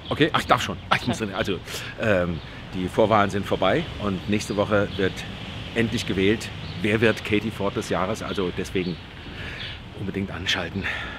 Okay, ach, ich darf schon. Ach, ich muss, also, die Vorwahlen sind vorbei und nächste Woche wird endlich gewählt. Wer wird Katie Ford des Jahres? Also deswegen unbedingt anschalten.